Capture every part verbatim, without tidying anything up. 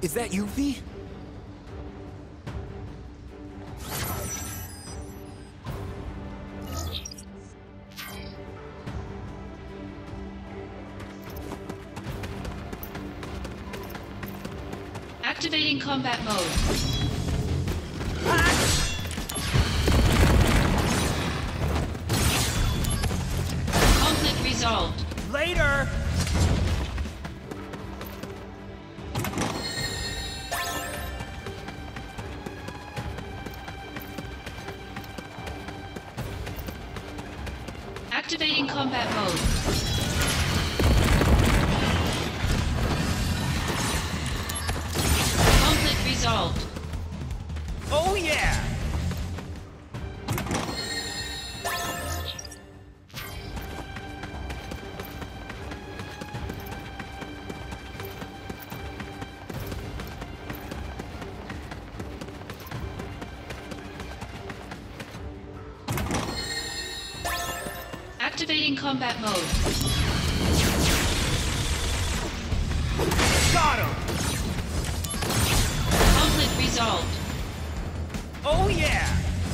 Is that Yuffie? Activating combat mode. Conflict resolved. Later! Activating combat mode. Conflict resolved. Oh yeah! Activating combat mode. Got him! Conflict resolved. Oh yeah!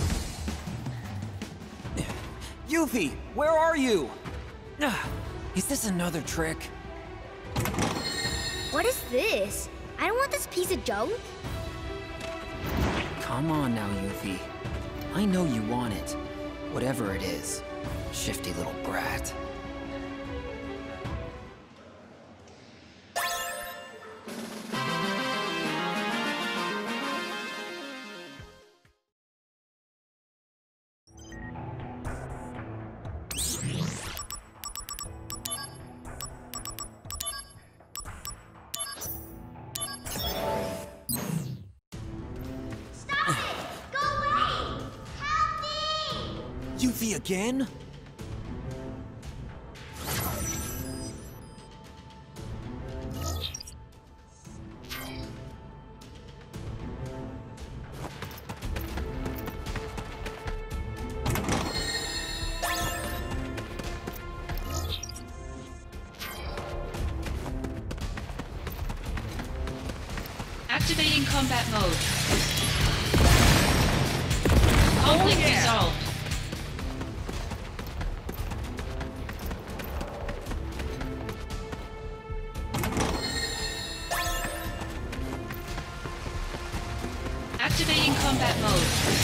Yuffie, where are you? Ah, is this another trick? What is this? I don't want this piece of junk. Come on now, Yuffie. I know you want it. Whatever it is. Shifty little brat. Stop it! Go away! Help me! Yuffie again? Activating combat mode. Conflict Oh, yeah. resolved. Activating combat mode.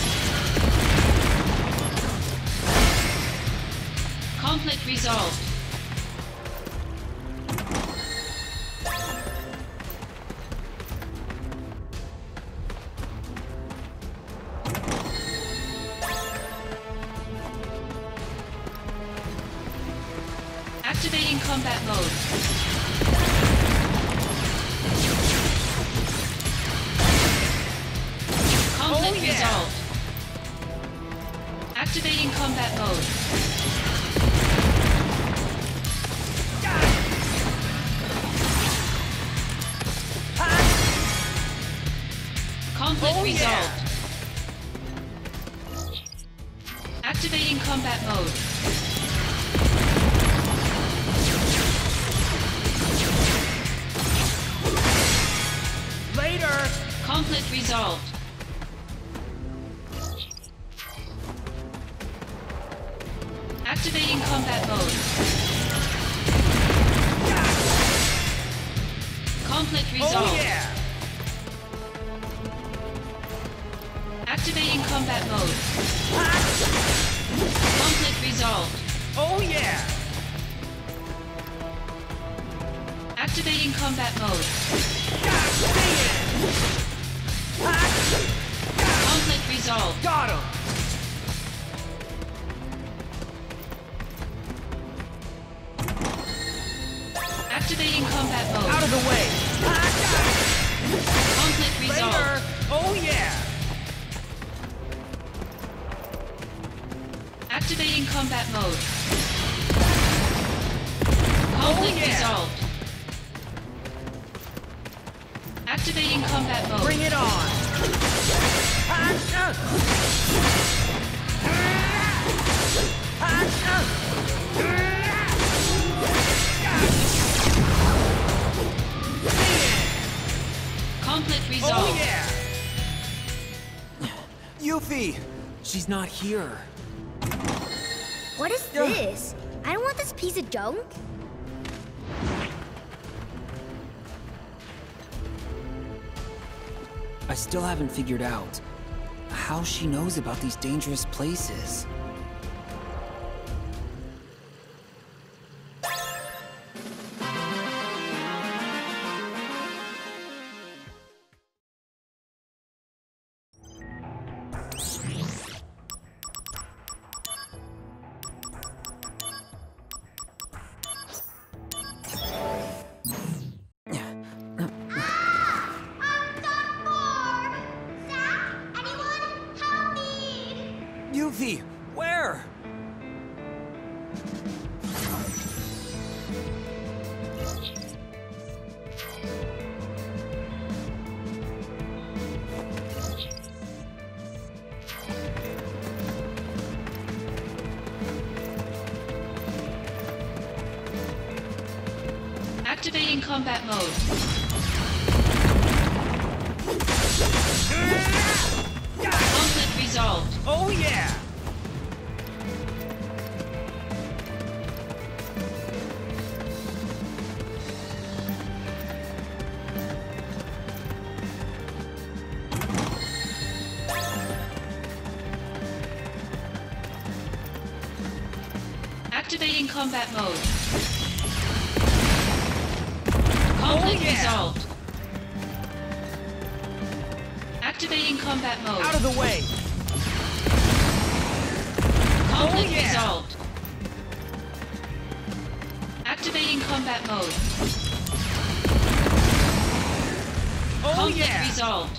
Conflict resolved. Activating combat mode. Conflict Oh, yeah. resolved. Activating combat mode. Conflict Oh, yeah. resolved. Activating combat mode. Later! Conflict resolved. Activating combat mode. Conflict resolved. Oh yeah! Activating combat mode. Conflict resolved. Oh yeah! Activating combat mode. Conflict resolved. Got him! Activating combat mode. Out of the way! Conflict resolved. Later! Oh yeah! Activating combat mode. Conflict yeah. resolved. Activating combat mode. Bring it on! Yuffie! She's not here. What is this? I don't want this piece of junk. I still haven't figured out how she knows about these dangerous places. Yuffie, where? Activating combat mode. Conflict resolved. Oh yeah! Activating combat mode. Conflict yeah. resolved. Activating combat mode. Out of the way! Conflict yeah. resolved. Activating combat mode. Oh Conflict yeah! resolved.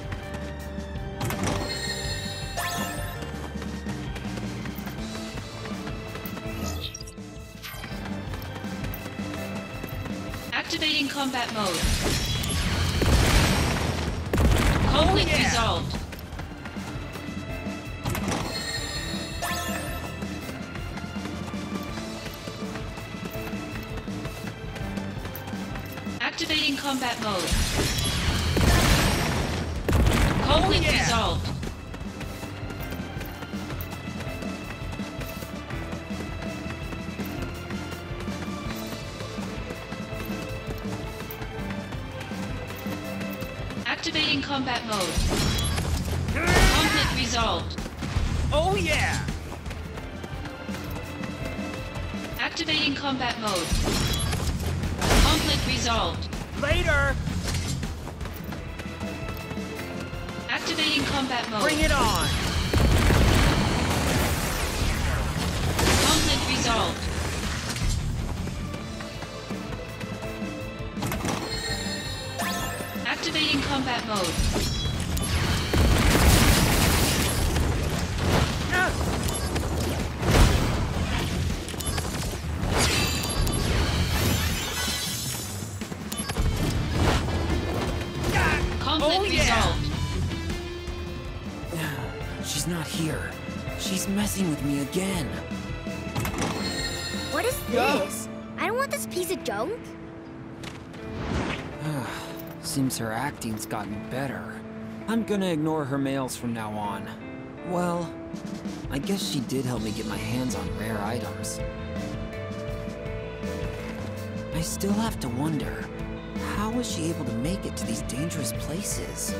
Activating combat mode. Conflict yeah. resolved. Activating combat mode. Conflict yeah. resolved. Activating combat mode. Conflict resolved. Oh yeah! Activating combat mode. Conflict resolved. Later! Activating combat mode. Bring it on! Conflict resolved. Activating combat mode. Conflict Oh, yeah. resolved. She's not here. She's messing with me again. What is this? I don't want this piece of junk. Seems her acting's gotten better. I'm gonna ignore her mails from now on. Well, I guess she did help me get my hands on rare items. I still have to wonder, how was she able to make it to these dangerous places?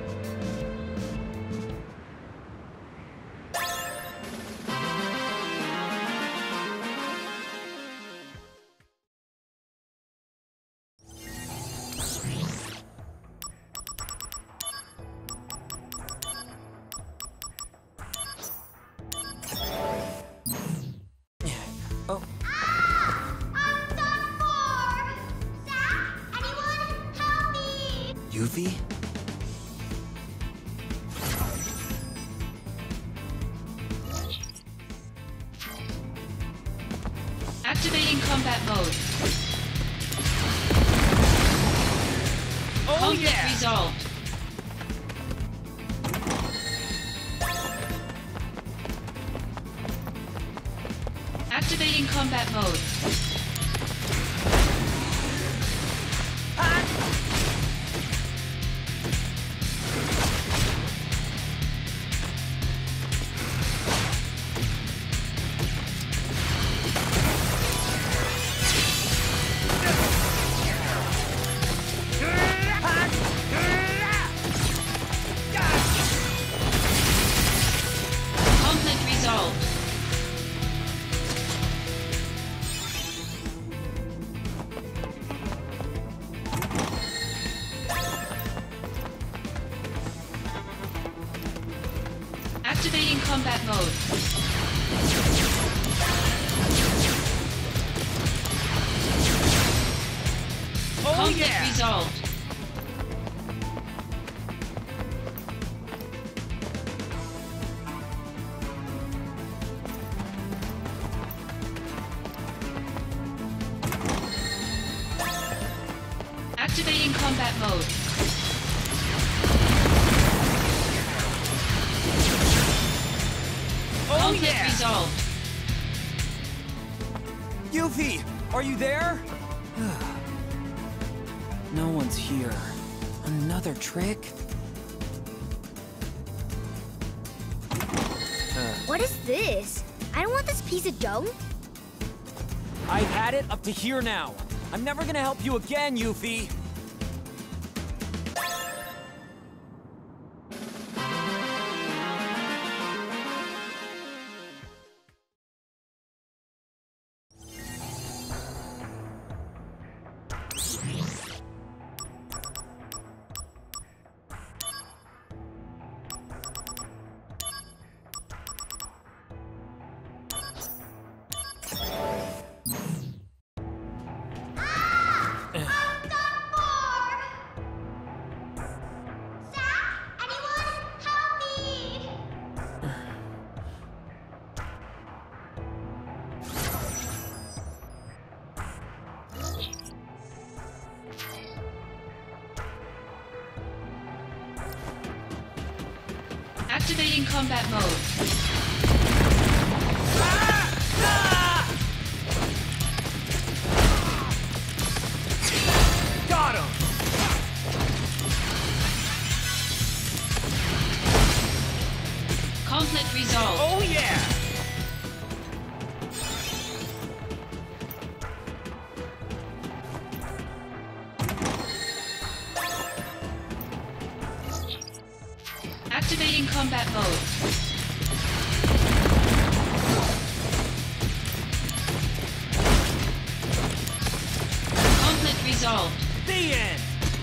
Oh, I'm done for! Zach, anyone help me? Yuffie? Activating combat mode. Oh Conflict yeah! resolved. Activating combat mode. Activating combat mode. Oh Conflict yeah! resolved. Activating combat mode. Oh Conflict yeah! resolved. Yuffie, are you there? No one's here. Another trick? What is this? I don't want this piece of dough. I've had it up to here now. I'm never gonna help you again, Yuffie. Activating combat mode. Got him! Conflict resolved. Oh yeah! Activating combat mode. Conflict resolved. The end!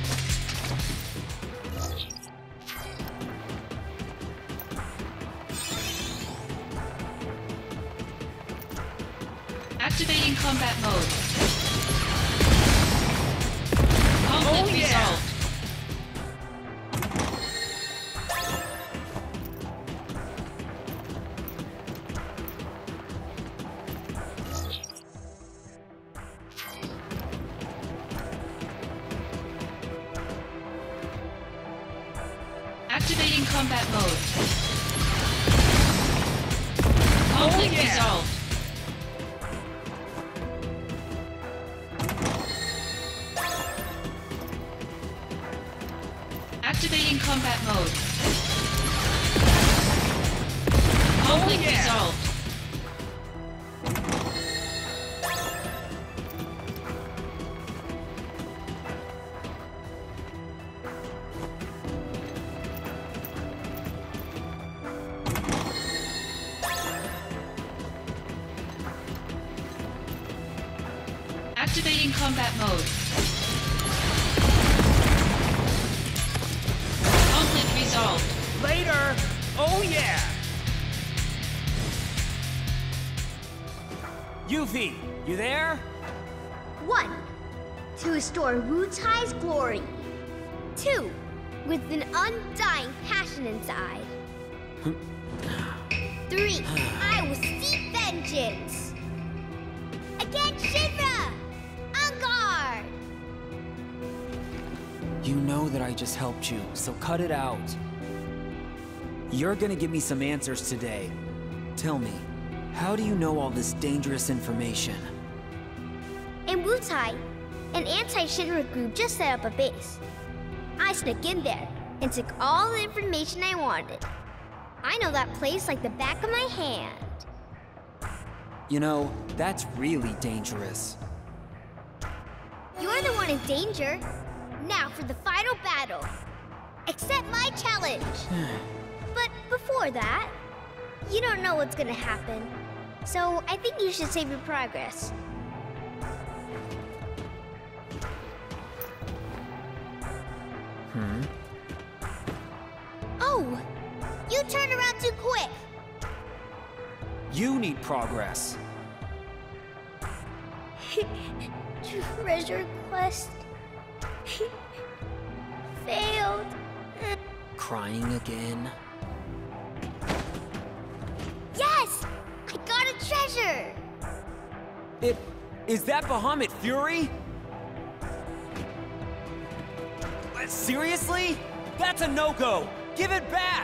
Activating combat mode. Conflict Oh, yeah. resolved. Activating combat mode. Conflict yeah. resolved. Activating combat mode. Conflict yeah. resolved. Activating combat mode. Conflict resolved. Later! Oh yeah! Yuffie, you there? One, to restore Wu Tai's glory. Two, with an undying passion inside. Three, I will seek vengeance. Against Shinra! On guard! You know that I just helped you, so cut it out. You're gonna give me some answers today. Tell me, how do you know all this dangerous information? In Wu Tai, an anti-Shinra group just set up a base. I snuck in there and took all the information I wanted. I know that place like the back of my hand. You know, that's really dangerous. You're the one in danger. Now for the final battle. Accept my challenge. But before that, you don't know what's gonna happen. So I think you should save your progress. Hmm? Oh, you you turn around too quick? You need progress. Treasure quest failed. Crying again? Yes! I got a treasure! It... is that Bahamut Fury? Uh, Seriously? That's a no-go! Give it back!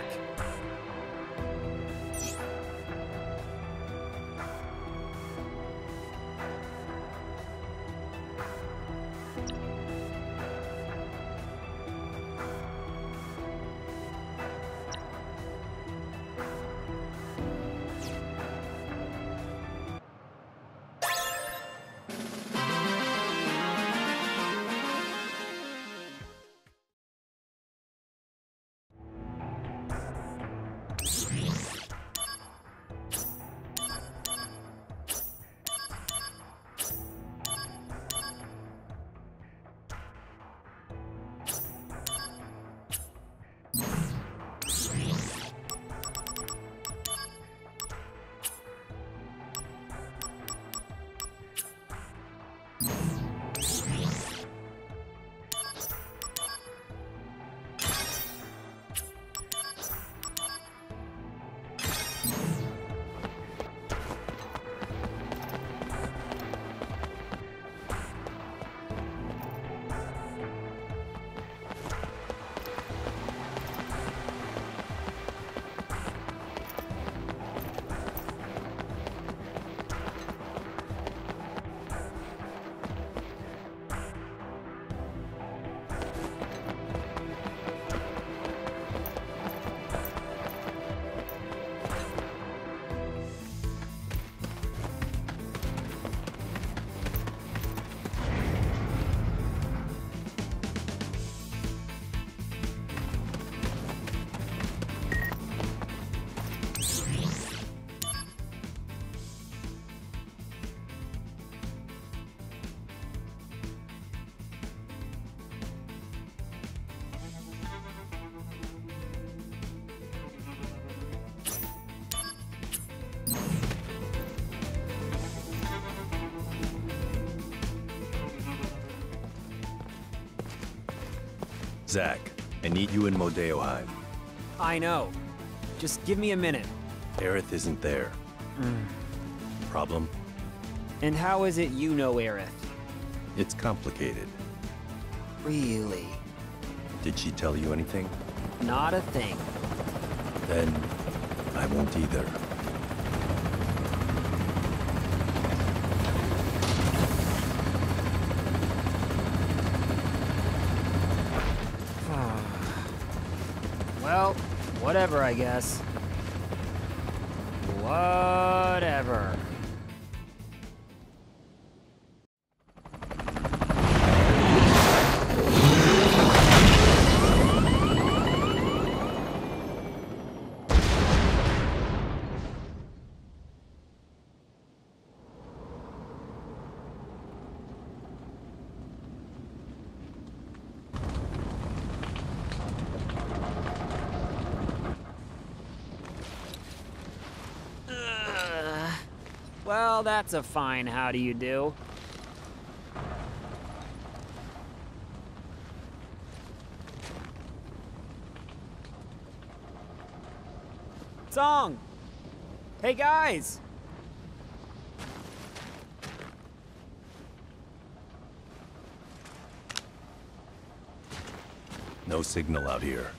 Zack, I need you in Modeoheim. I know. Just give me a minute. Aerith isn't there. Problem? And how is it you know Aerith? It's complicated. Really? Did she tell you anything? Not a thing. Then I won't either. Well, whatever, I guess. Whatever. Well, that's a fine how do you do. Song! Hey guys! No signal out here.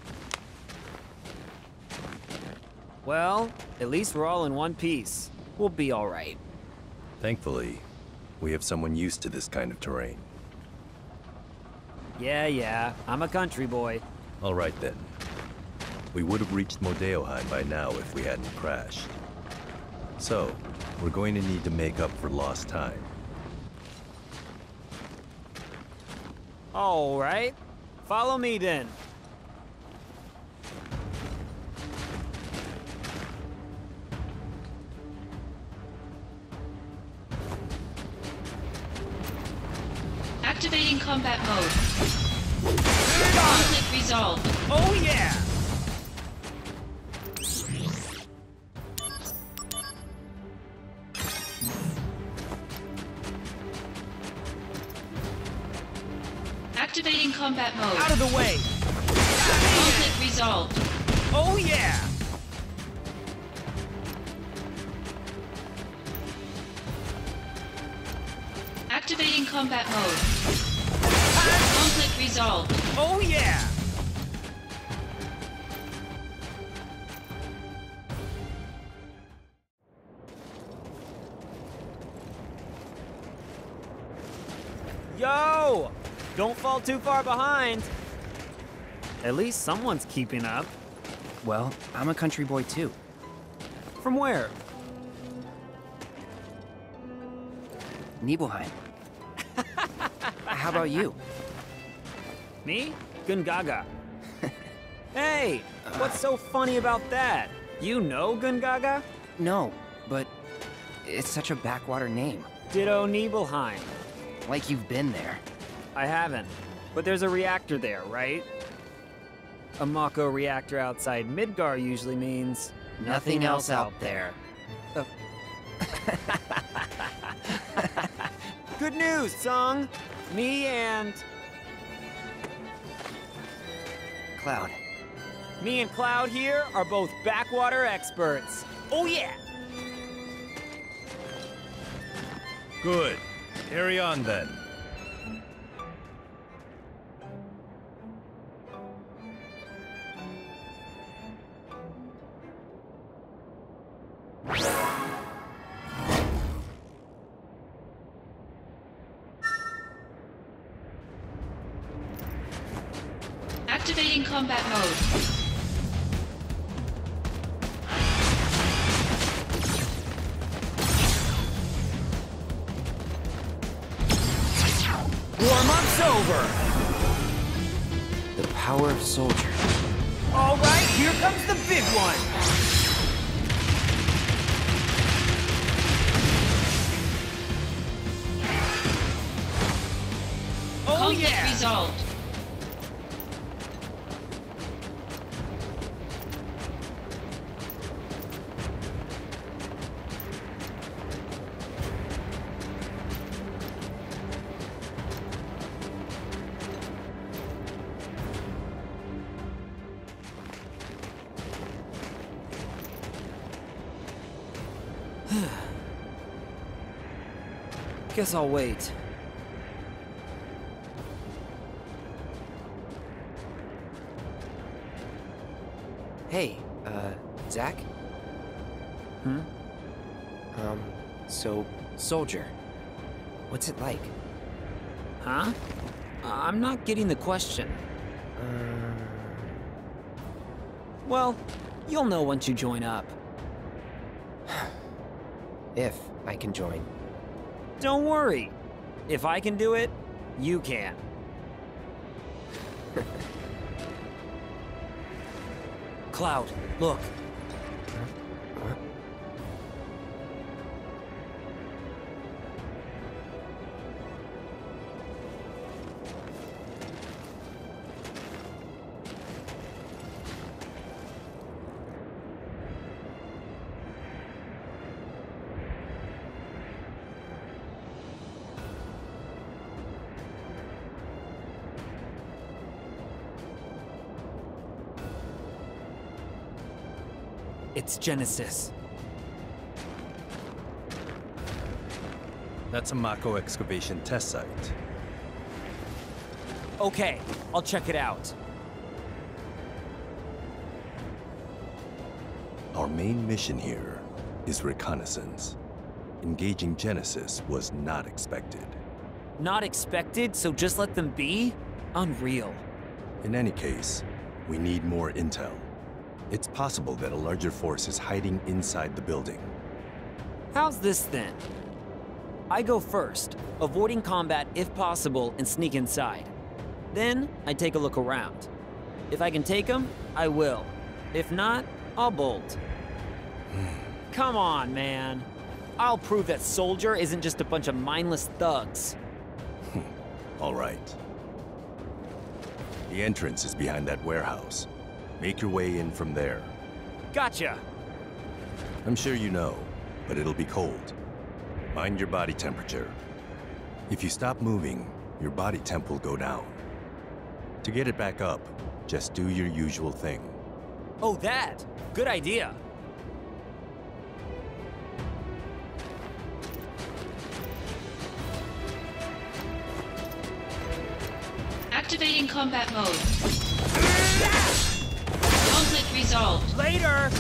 Well, at least we're all in one piece. We'll be all right. Thankfully, we have someone used to this kind of terrain. Yeah, yeah, I'm a country boy. All right then. We would have reached Modeoheim by now if we hadn't crashed. So, we're going to need to make up for lost time. All right. Follow me then. Activating combat mode. Conflict resolved. Oh yeah! Activating combat mode. Out of the way! Conflict resolved. Oh yeah! Activating combat mode. Conflict resolved. Oh yeah! Yo! Don't fall too far behind. At least someone's keeping up. Well, I'm a country boy too. From where? Nibelheim. How about you? Me? Gungaga. Hey, what's so funny about that? You know Gungaga? No, but it's such a backwater name. Ditto Nibelheim. Like you've been there. I haven't, but there's a reactor there, right? A Mako reactor outside Midgar usually means Nothing else out there. Oh. Good news, Sung. Me and Cloud. me and Cloud here are both backwater experts. Oh yeah. Good. Carry on then. Activating combat mode. Warm-up's over. The power of Soldier. All right, here comes the big one. Oh Conflict yeah. resolved. Guess I'll wait. Hey, uh, Zach? Hmm? Um, so, Soldier. What's it like? Huh? I'm not getting the question. Uh... Well, you'll know once you join up. If I can join. Don't worry. If I can do it, you can. Cloud, look. Huh? It's Genesis. That's a Mako excavation test site. Okay, I'll check it out. Our main mission here is reconnaissance. Engaging Genesis was not expected. Not expected, so just let them be? Unreal. In any case, we need more intel. It's possible that a larger force is hiding inside the building. How's this then? I go first, avoiding combat if possible and sneak inside. Then, I take a look around. If I can take them, I will. If not, I'll bolt. Come on, man. I'll prove that Soldier isn't just a bunch of mindless thugs. All right. The entrance is behind that warehouse. Make your way in from there. Gotcha. I'm sure you know, but it'll be cold. Mind your body temperature. If you stop moving, your body temp will go down. To get it back up, just do your usual thing. Oh, that! Good idea. Activating combat mode. Conflict resolved. Later!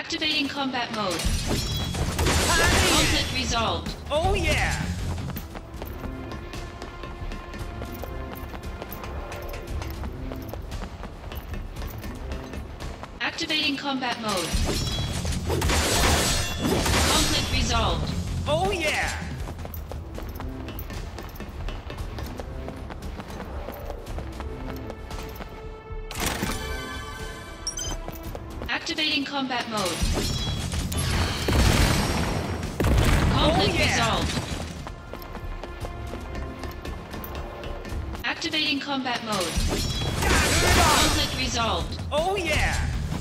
Activating combat mode. Conflict resolved. Oh yeah! Activating combat mode. Conflict resolved. Oh yeah! Activating combat mode. Conflict Oh, yeah. resolved. Activating combat mode. Conflict resolved. Oh yeah!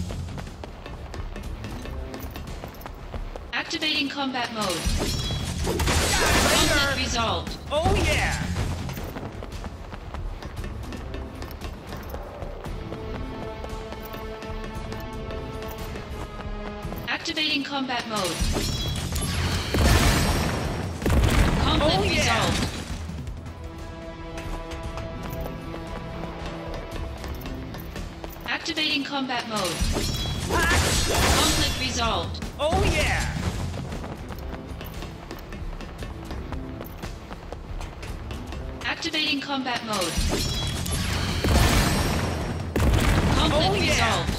Activating combat mode. Conflict resolved. Oh yeah! Activating combat mode. Conflict Oh, yeah. resolved. Activating combat mode. Conflict resolved. Oh yeah! Activating combat mode. Conflict Oh, yeah. resolved.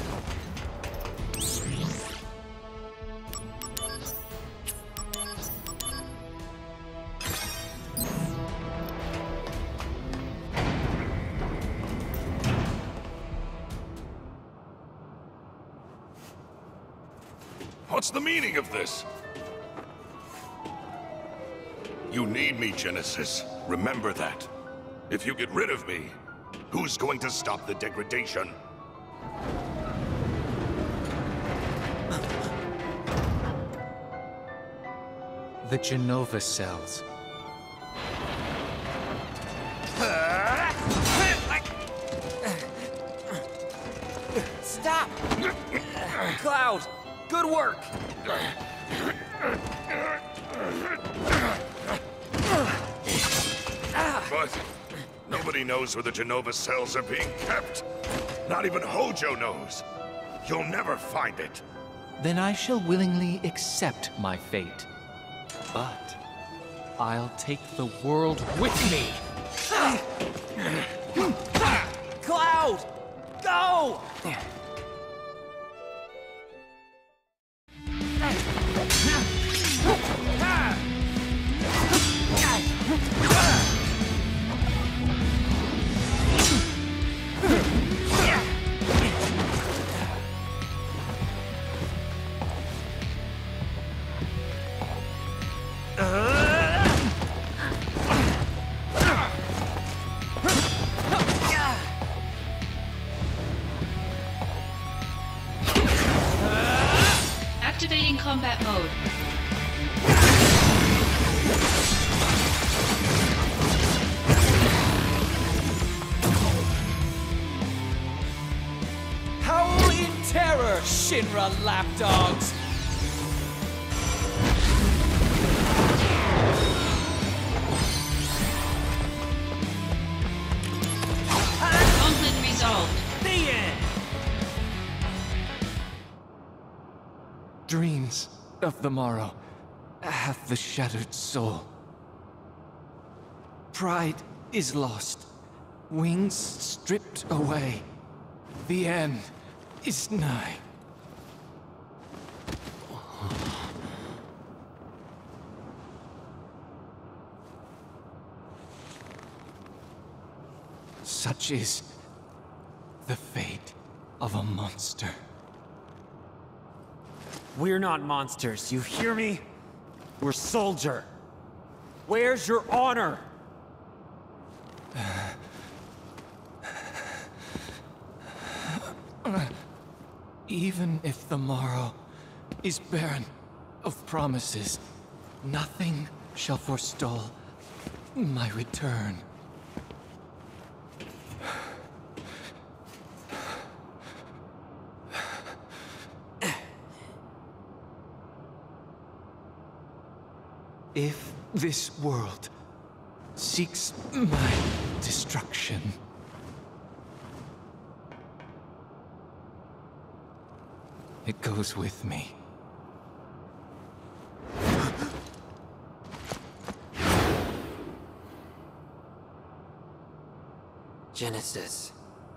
What's the meaning of this? You need me, Genesis. Remember that. If you get rid of me, who's going to stop the degradation? The Genova cells. Stop! Cloud, good work! But nobody knows where the Genova cells are being kept. Not even Hojo knows. You'll never find it. Then I shall willingly accept my fate. But I'll take the world with me. Cloud, go! Activating combat mode. Howl in terror, Shinra lapdogs! Conflict resolved. The end! Dreams of the morrow have the shattered soul. Pride is lost, wings stripped away. The end is nigh. Such is the fate of a monster. We're not monsters, you hear me? We're soldier. Where's your honor? Even if the morrow is barren of promises, nothing shall forestall my return. If this world seeks my destruction, it goes with me. Genesis.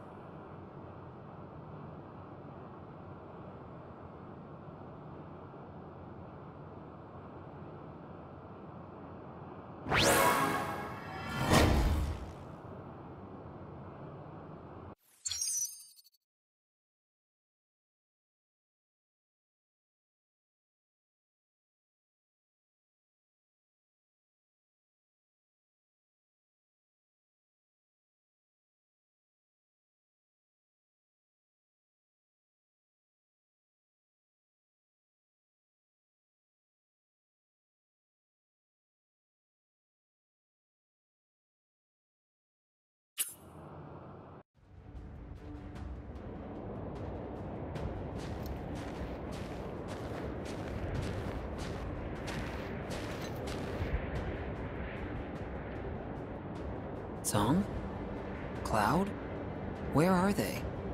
Song? Cloud? Where are they?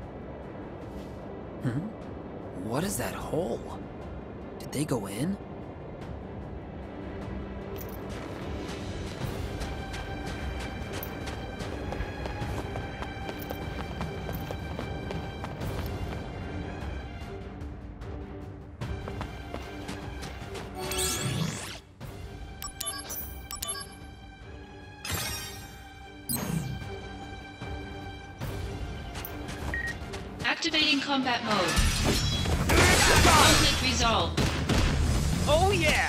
Hmm? What is that hole? Did they go in? Activating combat mode. Conflict resolved. Oh yeah!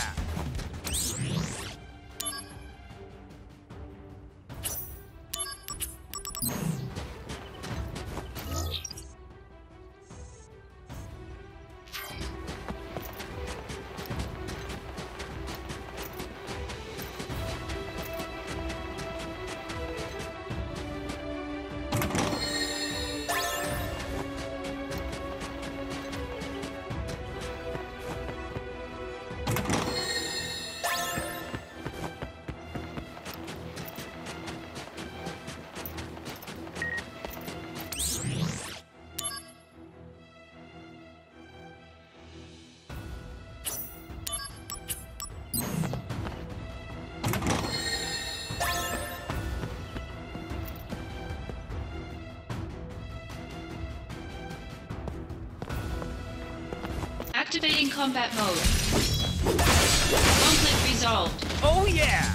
Activating combat mode. Conflict resolved. Oh yeah!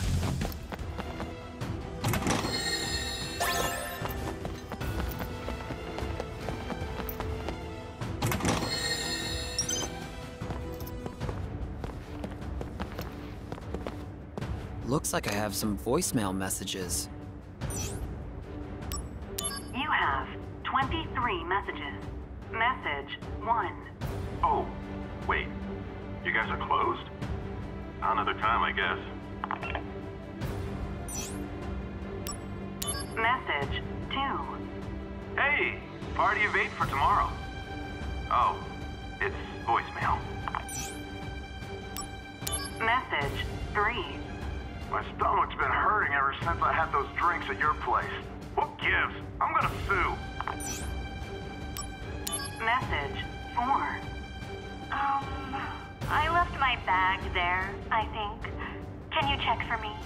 Looks like I have some voicemail messages. You have twenty-three messages. Message one. Oh, wait. You guys are closed? Another time, I guess. Message two. Hey, party of eight for tomorrow. Oh, it's voicemail. Message three. My stomach's been hurting ever since I had those drinks at your place. What gives? I'm gonna sue. Message four. Um, I left my bag there, I think. Can you check for me?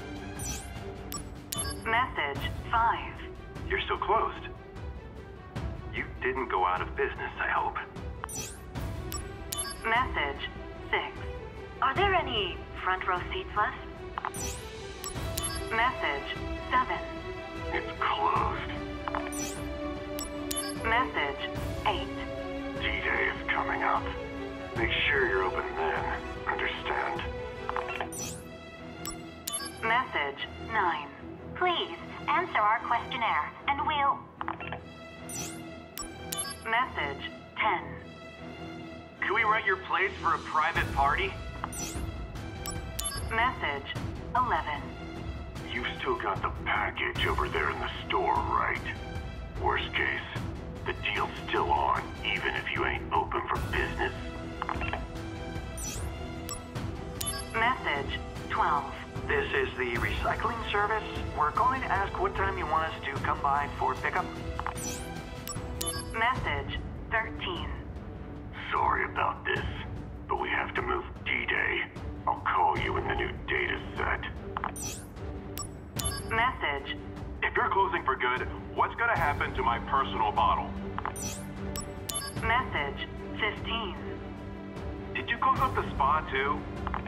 Message five. You're still closed. You didn't go out of business, I hope. Message six. Are there any front row seats left? Message seven. It's closed. Message eight. D-Day is coming up. Make sure you're open then. Understand? Message nine. Please answer our questionnaire and we'll... Message ten. Can we rent your place for a private party? Message eleven. You've still got the package over there in the store, right? Worst case, the deal's still on, even if you ain't open for business. Message twelve. This is the recycling service. We're going to ask what time you want us to come by for pickup. Message thirteen. Sorry about this, but we have to move D-Day. I'll call you when the new data's set. Message. If you're closing for good, What's gonna happen to my personal bottle? Message fifteen. Did you close up the spa too?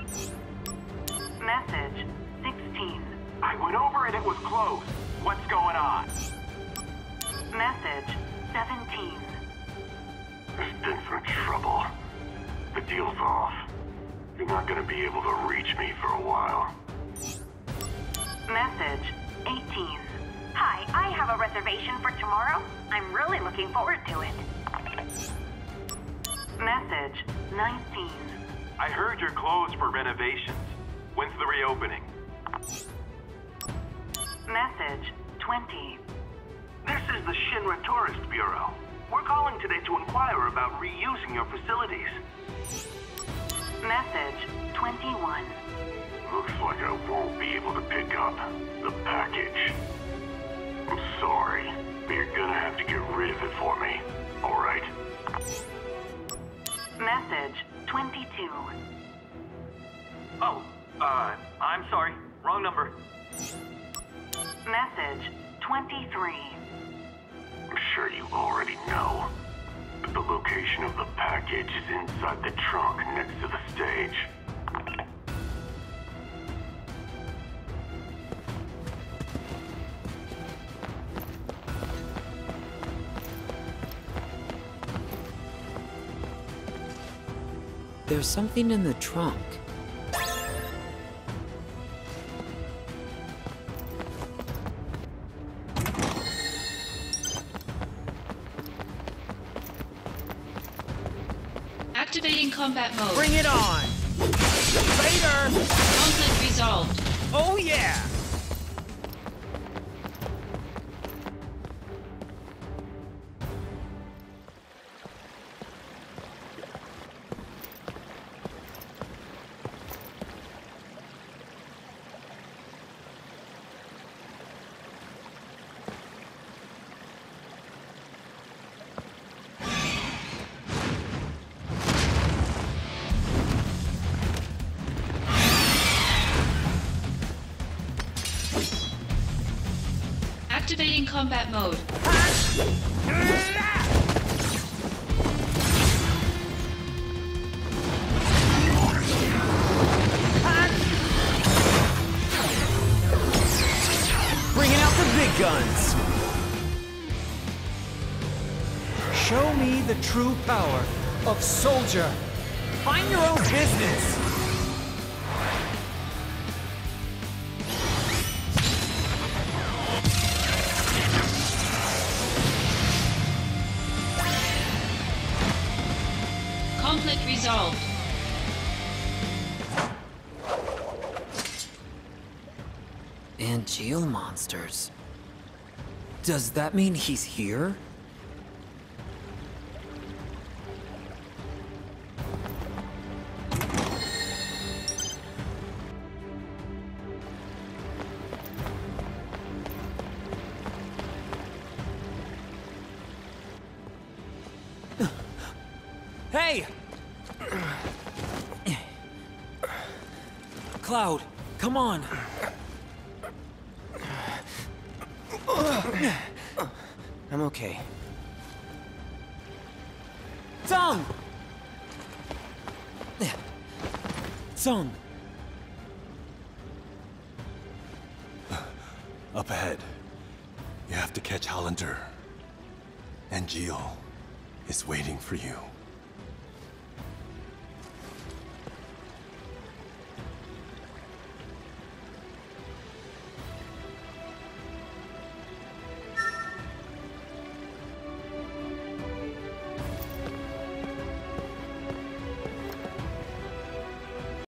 Message sixteen. I went over and it was closed. What's going on? Message seventeen. There's been some trouble. The deal's off. You're not gonna be able to reach me for a while. Message eighteen. Hi, I have a reservation for tomorrow. I'm really looking forward to it. Message nineteen. I heard you're closed for renovations. When's the reopening? Message twenty. This is the Shinra Tourist Bureau. We're calling today to inquire about reusing your facilities. Message twenty-one. Looks like I won't be able to pick up the package. I'm sorry, but you're gonna have to get rid of it for me, alright? Message twenty-two. Oh, uh, I'm sorry. Wrong number. Message twenty-three. I'm sure you already know, but the location of the package is inside the trunk next to the stage. There's something in the trunk. Activating combat mode. Bring it on! Later! Conflict resolved. Oh yeah! Activating combat mode. Bringing out the big guns! Show me the true power of Soldier. Find your own business! Conflict resolved. Angeal monsters. Does that mean he's here? Hey! Cloud, come on. I'm okay. Tsung! Tsung! Up ahead. You have to catch Hollander. Angeal is waiting for you.